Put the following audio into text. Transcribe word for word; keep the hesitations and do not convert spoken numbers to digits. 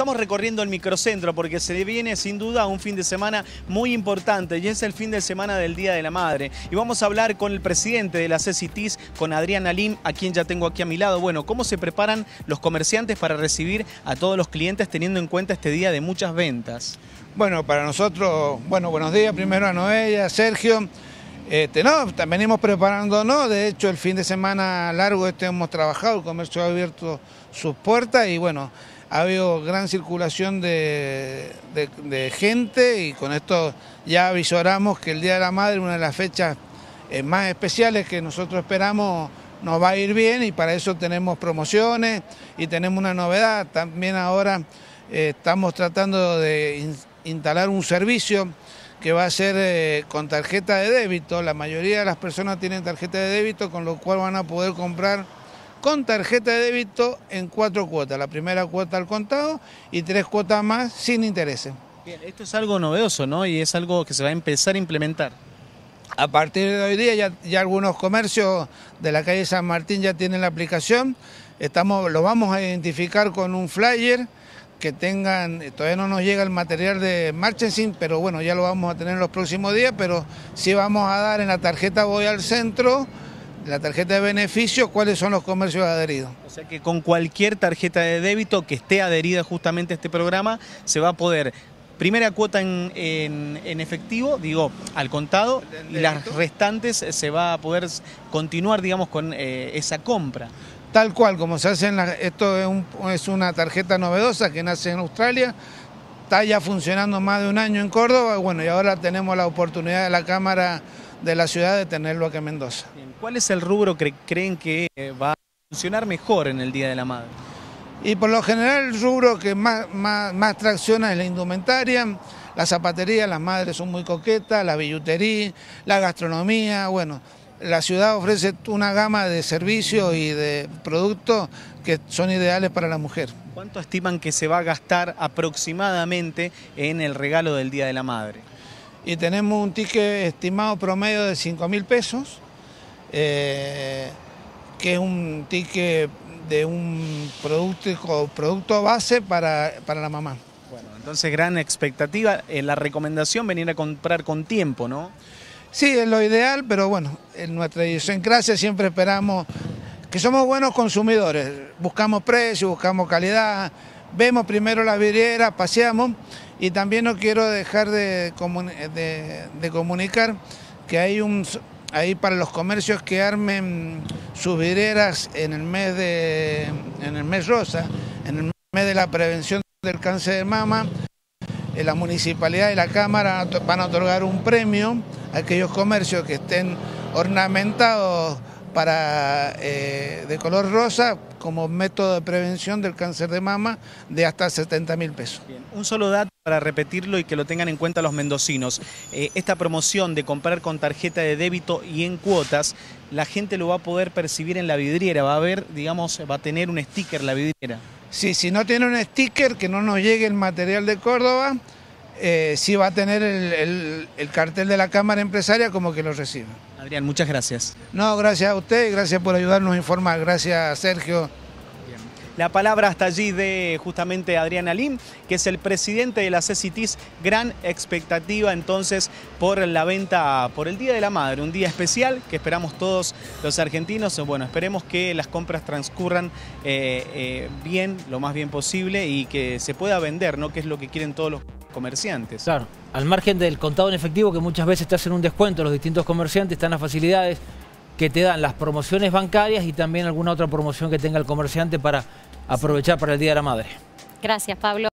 estamos recorriendo el microcentro porque se viene sin duda un fin de semana muy importante y es el fin de semana del Día de la Madre. Y vamos a hablar con el presidente de la CECITIS, con Adrián Alim, a quien ya tengo aquí a mi lado. Bueno, ¿cómo se preparan los comerciantes para recibir a todos los clientes teniendo en cuenta este día de muchas ventas? Bueno, para nosotros, bueno, buenos días primero a Noelia, a Sergio. Este, no, venimos preparándonos, de hecho el fin de semana largo este hemos trabajado, el comercio ha abierto sus puertas y bueno, ha habido gran circulación de, de, de gente y con esto ya avisoramos que el Día de la Madre, una de las fechas eh, más especiales que nosotros esperamos, nos va a ir bien y para eso tenemos promociones y tenemos una novedad, también ahora eh, estamos tratando de in, instalar un servicio que va a ser eh, con tarjeta de débito. La mayoría de las personas tienen tarjeta de débito, con lo cual van a poder comprar con tarjeta de débito en cuatro cuotas. La primera cuota al contado y tres cuotas más sin intereses. Bien, esto es algo novedoso, ¿no? Y es algo que se va a empezar a implementar. A partir de hoy día ya, ya algunos comercios de la calle San Martín ya tienen la aplicación. Estamos, lo vamos a identificar con un flyer que tengan, todavía no nos llega el material de merchandising, pero bueno, ya lo vamos a tener en los próximos días, pero sí vamos a dar en la tarjeta Voy al Centro, la tarjeta de beneficio, cuáles son los comercios adheridos. O sea que con cualquier tarjeta de débito que esté adherida justamente a este programa, se va a poder, primera cuota en, en, en efectivo, digo, al contado, y las restantes se va a poder continuar, digamos, con eh, esa compra. Tal cual, como se hace en la, esto es, un, es una tarjeta novedosa que nace en Australia, está ya funcionando más de un año en Córdoba, bueno, y ahora tenemos la oportunidad de la Cámara de la ciudad de tenerlo aquí en Mendoza. Bien, ¿cuál es el rubro que creen que va a funcionar mejor en el Día de la Madre? Y por lo general el rubro que más, más, más tracciona es la indumentaria, la zapatería, las madres son muy coquetas, la billutería, la gastronomía, bueno. La ciudad ofrece una gama de servicios y de productos que son ideales para la mujer. ¿Cuánto estiman que se va a gastar aproximadamente en el regalo del Día de la Madre? Y tenemos un ticket estimado promedio de cinco mil pesos, eh, que es un ticket de un producto, producto base para, para la mamá. Bueno, entonces gran expectativa. Eh, la recomendación venir a comprar con tiempo, ¿no? Sí, es lo ideal, pero bueno, en nuestra idiosincrasia siempre esperamos que somos buenos consumidores, buscamos precio, buscamos calidad, vemos primero las vidrieras, paseamos y también no quiero dejar de, de, de comunicar que hay un ahí para los comercios que armen sus vidrieras en el mes de en el mes rosa, en el mes de la prevención del cáncer de mama. La municipalidad y la Cámara van a otorgar un premio a aquellos comercios que estén ornamentados para, eh, de color rosa como método de prevención del cáncer de mama de hasta setenta mil pesos. Bien. Un solo dato para repetirlo y que lo tengan en cuenta los mendocinos. Eh, esta promoción de comprar con tarjeta de débito y en cuotas, la gente lo va a poder percibir en la vidriera, va a ver, digamos, va a tener un sticker la vidriera. Sí, si no tiene un sticker, que no nos llegue el material de Córdoba, eh, sí va a tener el, el, el cartel de la Cámara Empresaria como que lo recibe. Adrián, muchas gracias. No, gracias a usted y gracias por ayudarnos a informar. Gracias, Sergio. Bien. La palabra hasta allí de justamente Adrián Alim, que es el presidente de la CECITIS. Gran expectativa entonces por la venta, por el Día de la Madre, un día especial que esperamos todos los argentinos. Bueno, esperemos que las compras transcurran eh, eh, bien, lo más bien posible y que se pueda vender, ¿no? Que es lo que quieren todos los comerciantes. Claro, al margen del contado en efectivo, que muchas veces te hacen un descuento los distintos comerciantes, están las facilidades que te dan las promociones bancarias y también alguna otra promoción que tenga el comerciante para aprovechar para el Día de la Madre. Gracias, Pablo.